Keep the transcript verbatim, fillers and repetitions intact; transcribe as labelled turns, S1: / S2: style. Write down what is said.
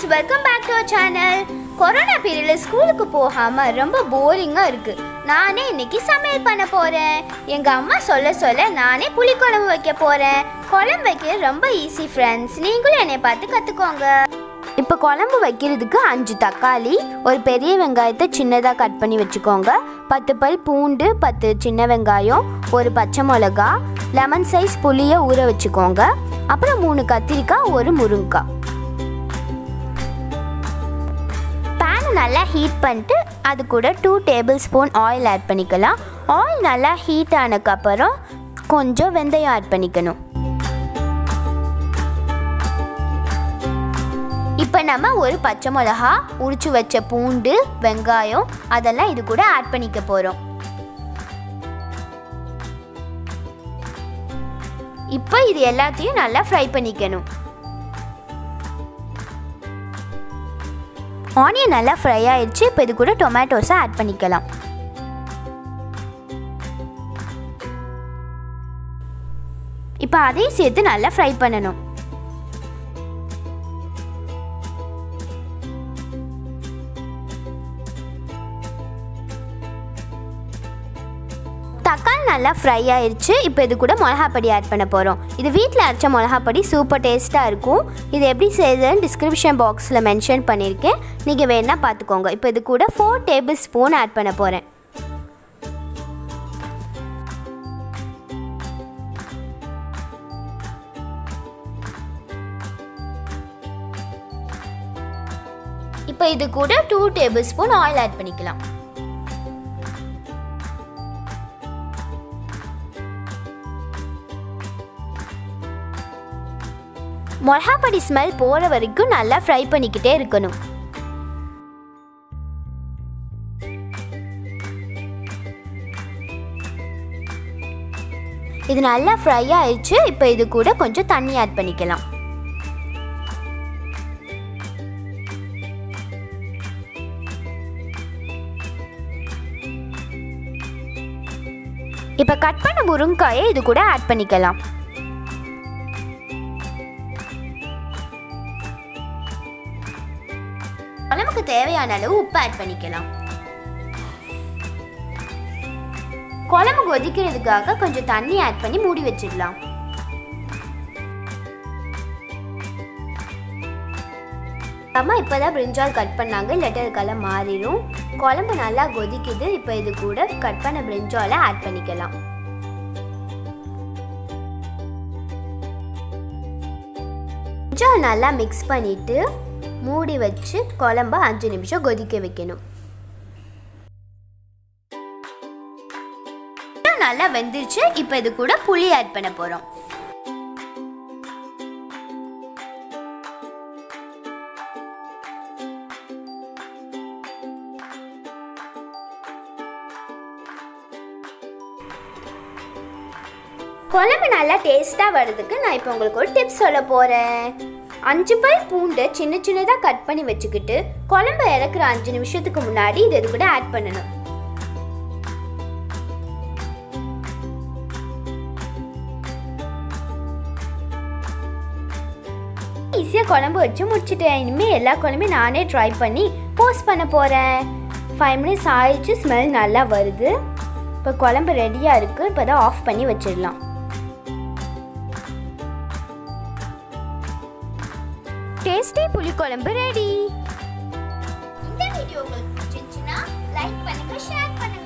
S1: welcome back to our channel. Corona பீரியட்ல ஸ்கூலுக்கு போகாம ரொம்ப போரிங்கா இருக்கு. நானே இன்னைக்கு சமையல் பண்ண போறேன். எங்க அம்மா சொல்ல சொல்ல நானே புளிக்குழம்பு வைக்க போறேன். குழம்பு வைக்க ரொம்ப ஈஸி ஃப்ரெண்ட்ஸ். நீங்களும் என்னை பார்த்து கத்துக்கோங்க. இப்போ குழம்பு வைக்கிறதுக்கு அஞ்சு தக்காளி, ஒரு பெரிய வெங்காயத்தை சின்னதாக கட் பண்ணி வச்சுக்கோங்க. பத்து பல் பூண்டு, பத்து சின்ன வெங்காயம், ஒரு பச்சை மிளகா, லெமன் சைஸ் புளியை ஊற வச்சுக்கோங்க. அப்புறம் மூணு கத்திரிக்காய், ஒரு முருங்கைக்காய். பேன் நல்லா ஹீட் பண்ணிட்டு அது கூட two tablespoon oil add பண்ணிக்கலாம். ஆயில் நல்லா ஹீட் ஆனதுக்கப்புறம் கொஞ்சம் வெந்தயம் ஆட் பண்ணிக்கணும். இப்போ நம்ம ஒரு பச்சை மிளகா, உரிச்சு வச்ச பூண்டு, வெங்காயம் அதெல்லாம் இது கூட ஆட் பண்ணிக்க போகிறோம். இப்போ இது எல்லாத்தையும் நல்லா ஃப்ரை பண்ணிக்கணும். ஆனியன் நல்லா ஃப்ரை ஆயிடுச்சு. இப்போ இது கூட டொமேட்டோஸை ஆட் பண்ணிக்கலாம். இப்போ அதையும் சேர்த்து நல்லா ஃப்ரை பண்ணணும். தக்காளி நல்லா ஃப்ரை ஆயிடுச்சு. இப்போ இது கூட மிளகாப்பொடி ஆட் பண்ண போகிறோம். இது வீட்டில் அரைச்ச மிளகாப்பொடி சூப்பர் டேஸ்ட்டாக இருக்கும். இது எப்படி செய்யுதுன்னு டிஸ்கிரிப்ஷன் பாக்ஸில் மென்ஷன் பண்ணியிருக்கேன், நீங்கள் வேணால் பார்த்துக்கோங்க. இப்போ இது கூட ஃபோர் டேபிள் ஸ்பூன் ஆட் பண்ண போகிறேன். இப்போ இது கூட two tablespoon oil add பண்ணிக்கலாம். மிளகாப்பொடி ஸ்மெல் போகிற வரைக்கும் நல்லா ஃப்ரை பண்ணிக்கிட்டே இருக்கணும். இது நல்லா ஃப்ரை ஆயிடுச்சு. இப்போ இது கூட கொஞ்சம் தண்ணி ஆட் பண்ணிக்கலாம். இப்போ கட் பண்ண முருங்கைக்காயை இது கூட ஆட் பண்ணிக்கலாம். குழம்புக்கு தேவையான அளவு உப்பு ஆட் பண்ணிக்கலாம். குழம்பு கொதிக்கிறதுக்காக கொஞ்சம் தண்ணி ஆட் பண்ணி மூடி வச்சிடலாம். அம்மா இப்போதான் பிரிஞ்சால் கட் பண்ணாங்க, இல்லாட்டி அது கலர் மாறிடும். குழம்பு நல்லா கொதிக்குது. இப்போ இது கூட கட் பண்ண பிரிஞ்சாலை ஆட் பண்ணிக்கலாம். பிரிஞ்சால் நல்லா மிக்ஸ் பண்ணிட்டு மூடி வச்சு குழம்பு அஞ்சு நிமிஷம் கொதிக்க வைக்கணும். நல்லா வெந்துருச்சு. இப்போ இது கூட புளி ஆட் பண்ண போறோம். குழம்பு நல்லா டேஸ்டா வர்றதுக்கு நான் இப்போ உங்களுக்கு ஒரு டிப்ஸ் சொல்ல போறேன். அஞ்சு பல் பூண்டை சின்ன சின்னதாக கட் பண்ணி வச்சுக்கிட்டு குழம்பு இறக்குற அஞ்சு நிமிஷத்துக்கு முன்னாடி இது இது கூட ஆட் பண்ணணும். ஈஸியாக குழம்பு வச்சு முடிச்சுட்டேன். இனிமேல் எல்லா குழம்பையும் நானே ட்ரை பண்ணி போஸ்ட் பண்ண போகிறேன். ஃபைவ் மினிட்ஸ் ஆயிடுச்சு. ஸ்மெல் நல்லா வருது. இப்போ குழம்பு ரெடியாக இருக்குது. இப்போ தான் ஆஃப் பண்ணி வச்சிடலாம். டேஸ்டி புளிக்குழம்பு ரெடி. இந்த வீடியோ உங்களுக்கு பிடிச்சிருந்துச்சுன்னா லைக் பண்ணுங்க, ஷேர் பண்ணுங்க.